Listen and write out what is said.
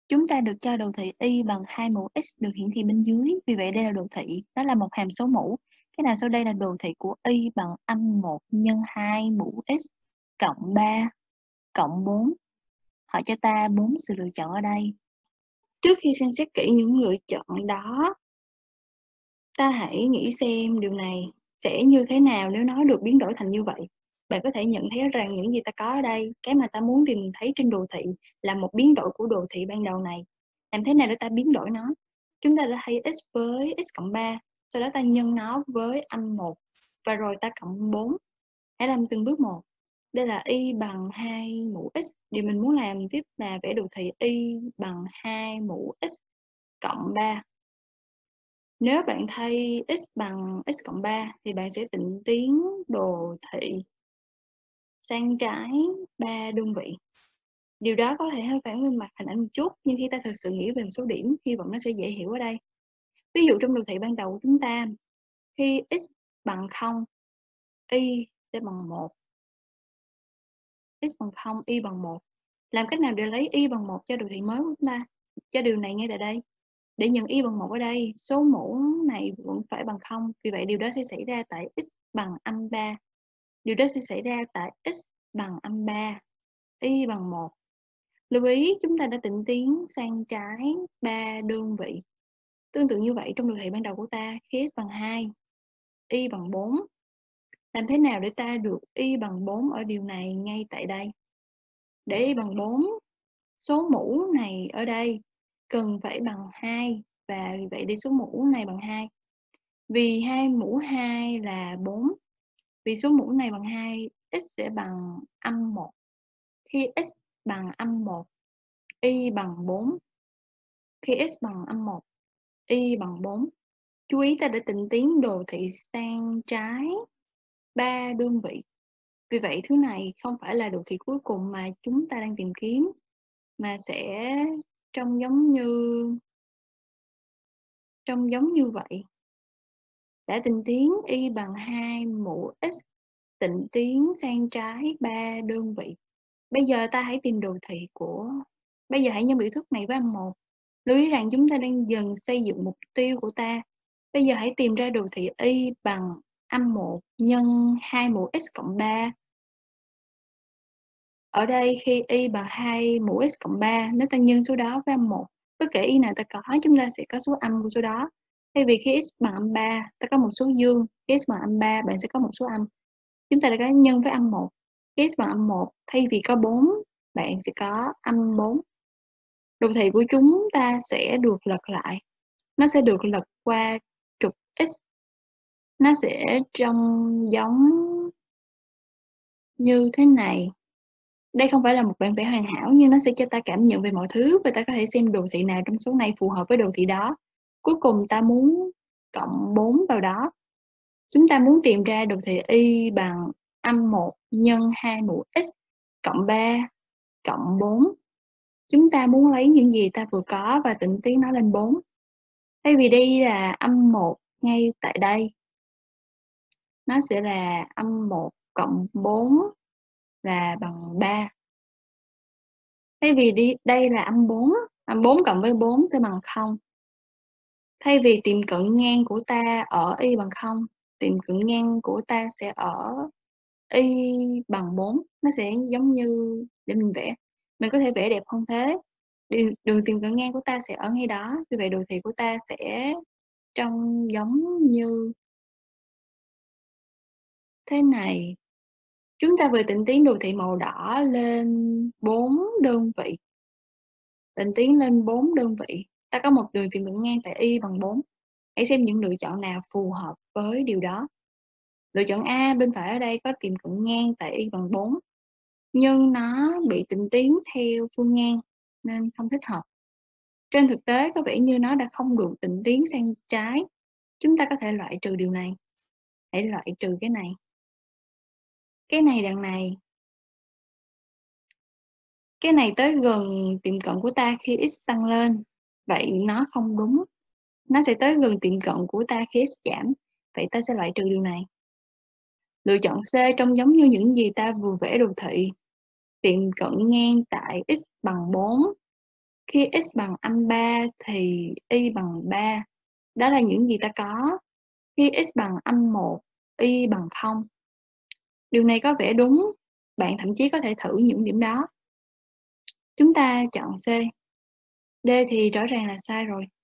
Chúng ta được cho đồ thị y bằng 2 mũ x được hiển thị bên dưới, vì vậy đây là đồ thị, đó là một hàm số mũ. Cái nào sau đây là đồ thị của y bằng âm 1 nhân 2 mũ x cộng 3 cộng 4? Họ cho ta 4 sự lựa chọn ở đây. Trước khi xem xét kỹ những lựa chọn đó, ta hãy nghĩ xem điều này sẽ như thế nào nếu nó được biến đổi thành như vậy. Bạn có thể nhận thấy rằng những gì ta có ở đây, cái mà ta muốn tìm thấy trên đồ thị là một biến đổi của đồ thị ban đầu này. Làm thế nào để ta biến đổi nó? Chúng ta đã thấy x với x cộng 3, sau đó ta nhân nó với âm 1 và rồi ta cộng 4. Hãy làm từng bước một. Đây là y bằng 2 mũ x. Điều mình muốn làm tiếp là vẽ đồ thị y bằng 2 mũ x cộng 3. Nếu bạn thay x bằng x cộng 3 thì bạn sẽ tịnh tiến đồ thị sang trái 3 đơn vị. Điều đó có thể hơi phản về mặt hình ảnh một chút, nhưng khi ta thực sự nghĩ về một số điểm, hy vọng nó sẽ dễ hiểu ở đây. Ví dụ trong đồ thị ban đầu của chúng ta, khi x bằng 0, y sẽ bằng 1. X bằng 0, y bằng 1. Làm cách nào để lấy y bằng 1 cho đồ thị mới của chúng ta? Cho điều này ngay tại đây. Để nhận y bằng 1 ở đây, số mũ này vẫn phải bằng 0. Vì vậy điều đó sẽ xảy ra tại x bằng âm 3. Điều đó sẽ xảy ra tại x bằng âm 3. Y bằng 1. Lưu ý chúng ta đã tịnh tiến sang trái 3 đơn vị. Tương tự như vậy trong đồ thị ban đầu của ta, khi x bằng 2, y bằng 4. Làm thế nào để ta được y bằng 4 ở điều này ngay tại đây? Để y bằng 4, số mũ này ở đây cần phải bằng 2 và vì vậy để số mũ này bằng 2. Vì 2 mũ 2 là 4. Vì số mũ này bằng 2, x sẽ bằng âm 1. Khi x bằng âm 1, y bằng 4. Khi x bằng âm 1, y bằng 4. Chú ý ta đã tịnh tiến đồ thị sang trái 3 đơn vị. Vì vậy thứ này không phải là đồ thị cuối cùng mà chúng ta đang tìm kiếm, mà sẽ trông giống như vậy. Đã tịnh tiến y bằng 2 mũ x tịnh tiến sang trái 3 đơn vị. Bây giờ ta hãy tìm đồ thị của... Bây giờ hãy nhân biểu thức này với âm 1. Lưu ý rằng chúng ta đang dần xây dựng mục tiêu của ta. Bây giờ hãy tìm ra đồ thị y bằng âm 1 nhân 2 mũ x cộng 3. Ở đây khi y bằng 2 mũ x cộng 3, nếu ta nhân số đó với âm 1, bất kể y nào ta có, chúng ta sẽ có số âm của số đó. Thay vì khi x bằng âm 3, ta có một số dương, khi x bằng âm 3, bạn sẽ có một số âm. Chúng ta đã có nhân với âm 1. Khi x bằng âm 1, thay vì có 4, bạn sẽ có âm 4. Đồ thị của chúng ta sẽ được lật lại. Nó sẽ được lật qua trục x. Nó sẽ trông giống như thế này. Đây không phải là một bản vẽ hoàn hảo nhưng nó sẽ cho ta cảm nhận về mọi thứ và ta có thể xem đồ thị nào trong số này phù hợp với đồ thị đó. Cuối cùng ta muốn cộng 4 vào đó. Chúng ta muốn tìm ra đồ thị y bằng âm 1 nhân 2 mũ x cộng 3 cộng 4. Chúng ta muốn lấy những gì ta vừa có và tịnh tiến nó lên 4. Thay vì đây là âm 1 ngay tại đây, nó sẽ là âm 1 cộng 4 là bằng 3. Thay vì đây là âm 4 cộng với 4 sẽ bằng 0. Thay vì tìm cận ngang của ta ở y bằng 0, tìm cận ngang của ta sẽ ở y bằng 4. Nó sẽ giống như, để mình vẽ. Mình có thể vẽ đẹp hơn thế. Đường tìm cận ngang của ta sẽ ở ngay đó. Vì vậy đồ thị của ta sẽ trông giống như thế này. Chúng ta vừa tịnh tiến đồ thị màu đỏ lên 4 đơn vị. Tịnh tiến lên 4 đơn vị. Ta có một đường tìm cận ngang tại y bằng 4. Hãy xem những lựa chọn nào phù hợp với điều đó. Lựa chọn A bên phải ở đây có tìm cận ngang tại y bằng 4. Nhưng nó bị tịnh tiến theo phương ngang nên không thích hợp. Trên thực tế có vẻ như nó đã không được tịnh tiến sang trái. Chúng ta có thể loại trừ điều này. Hãy loại trừ cái này. Cái này đằng này. Cái này tới gần tiệm cận của ta khi x tăng lên. Vậy nó không đúng. Nó sẽ tới gần tiệm cận của ta khi x giảm. Vậy ta sẽ loại trừ điều này. Lựa chọn C trông giống như những gì ta vừa vẽ đồ thị. Tiệm cận ngang tại x bằng 4. Khi x bằng âm 3 thì y bằng 3. Đó là những gì ta có. Khi x bằng âm 1, y bằng 0. Điều này có vẻ đúng. Bạn thậm chí có thể thử những điểm đó. Chúng ta chọn C. D thì rõ ràng là sai rồi.